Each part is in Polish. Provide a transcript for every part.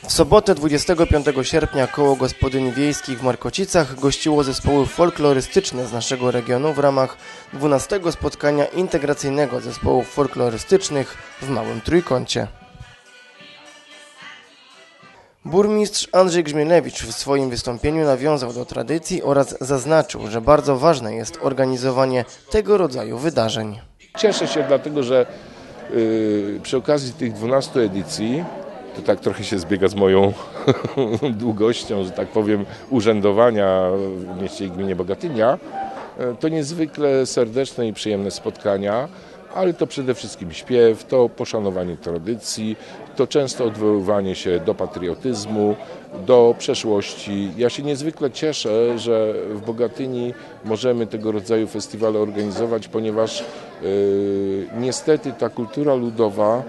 W sobotę 25 sierpnia koło gospodyń wiejskich w Markocicach gościło zespoły folklorystyczne z naszego regionu w ramach 12 spotkania integracyjnego zespołów folklorystycznych w Małym Trójkącie. Burmistrz Andrzej Grzmielewicz w swoim wystąpieniu nawiązał do tradycji oraz zaznaczył, że bardzo ważne jest organizowanie tego rodzaju wydarzeń. Cieszę się dlatego, że przy okazji tych 12 edycji, to tak trochę się zbiega z moją długością, że tak powiem, urzędowania w mieście i gminie Bogatynia, to niezwykle serdeczne i przyjemne spotkania, ale to przede wszystkim śpiew, to poszanowanie tradycji, to często odwoływanie się do patriotyzmu, do przeszłości. Ja się niezwykle cieszę, że w Bogatyni możemy tego rodzaju festiwale organizować, ponieważ niestety ta kultura ludowa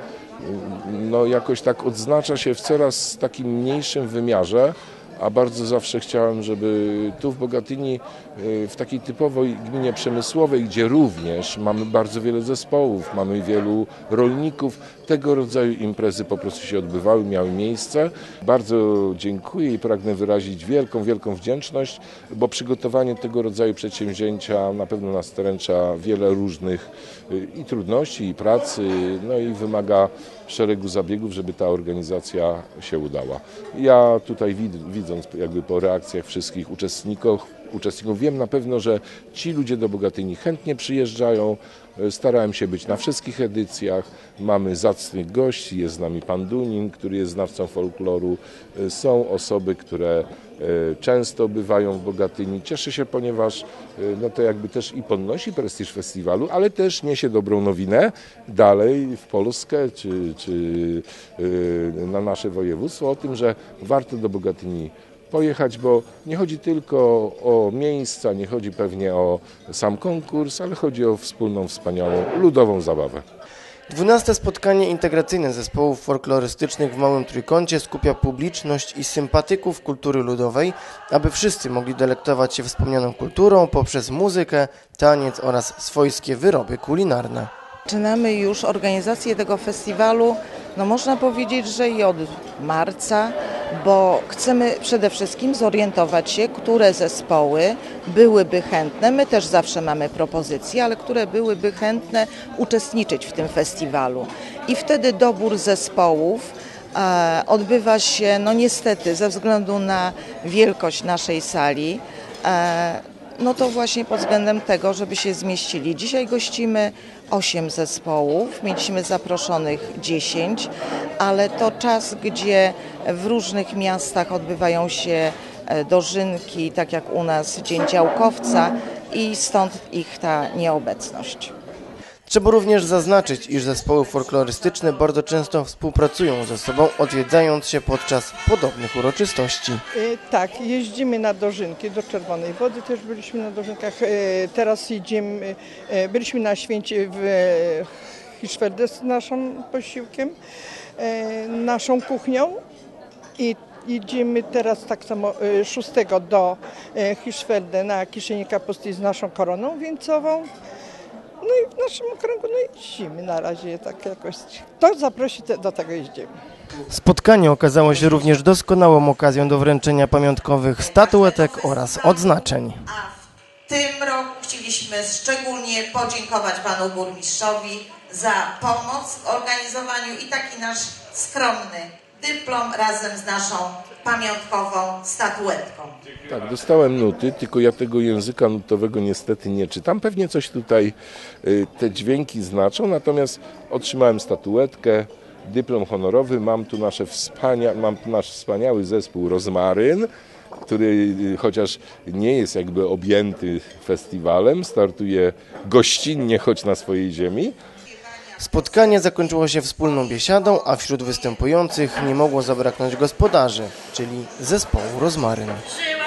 jakoś tak odznacza się w coraz takim mniejszym wymiarze, a bardzo zawsze chciałem, żeby tu w Bogatyni, w takiej typowej gminie przemysłowej, gdzie również mamy bardzo wiele zespołów, mamy wielu rolników, tego rodzaju imprezy po prostu się odbywały, miały miejsce. Bardzo dziękuję i pragnę wyrazić wielką wdzięczność, bo przygotowanie tego rodzaju przedsięwzięcia na pewno nas doręcza wiele różnych i trudności, i pracy, i wymaga szeregu zabiegów, żeby ta organizacja się udała. Ja tutaj widząc jakby po reakcjach wszystkich uczestników, wiem na pewno, że ci ludzie do Bogatyni chętnie przyjeżdżają. Starałem się być na wszystkich edycjach. Mamy zacnych gości, jest z nami pan Dunin, który jest znawcą folkloru. Są osoby, które często bywają w Bogatyni. Cieszę się, ponieważ to jakby też i podnosi prestiż festiwalu, ale też niesie dobrą nowinę dalej w Polskę czy na nasze województwo o tym, że warto do Bogatyni pojechać, bo nie chodzi tylko o miejsca, nie chodzi pewnie o sam konkurs, ale chodzi o wspólną, wspaniałą, ludową zabawę. 12 spotkanie integracyjne zespołów folklorystycznych w Małym Trójkącie skupia publiczność i sympatyków kultury ludowej, aby wszyscy mogli delektować się wspomnianą kulturą poprzez muzykę, taniec oraz swojskie wyroby kulinarne. Zaczynamy już organizację tego festiwalu, można powiedzieć, że i od marca, bo chcemy przede wszystkim zorientować się, które zespoły byłyby chętne, my też zawsze mamy propozycje, ale które byłyby chętne uczestniczyć w tym festiwalu. I wtedy dobór zespołów odbywa się, niestety, ze względu na wielkość naszej sali, to właśnie pod względem tego, żeby się zmieścili. Dzisiaj gościmy 8 zespołów, mieliśmy zaproszonych 10, ale to czas, gdzie w różnych miastach odbywają się dożynki, tak jak u nas Dzień Działkowca i stąd ich ta nieobecność. Trzeba również zaznaczyć, iż zespoły folklorystyczne bardzo często współpracują ze sobą, odwiedzając się podczas podobnych uroczystości. Tak, jeździmy na dożynki, do Czerwonej Wody też byliśmy na dożynkach. Teraz byliśmy na święcie w Hirschfelde z naszym posiłkiem, naszą kuchnią i idziemy teraz tak samo 6 do Hirschfelde na kiszenie kapusty z naszą koroną wieńcową. I w naszym okręgu jeździmy na razie tak jakoś. Kto zaprosi, do tego jeździmy. Spotkanie okazało się również doskonałą okazją do wręczenia pamiątkowych statuetek oraz odznaczeń. A w tym roku chcieliśmy szczególnie podziękować panu burmistrzowi za pomoc w organizowaniu i taki nasz skromny dyplom razem z naszą pamiątkową statuetką. Tak, dostałem nuty, tylko ja tego języka nutowego niestety nie czytam. Pewnie coś tutaj te dźwięki znaczą, natomiast otrzymałem statuetkę, dyplom honorowy. Mam tu nasz wspaniały zespół Rozmaryn, który chociaż nie jest jakby objęty festiwalem, startuje gościnnie, choć na swojej ziemi. Spotkanie zakończyło się wspólną biesiadą, a wśród występujących nie mogło zabraknąć gospodarzy, czyli zespołu Rozmaryn.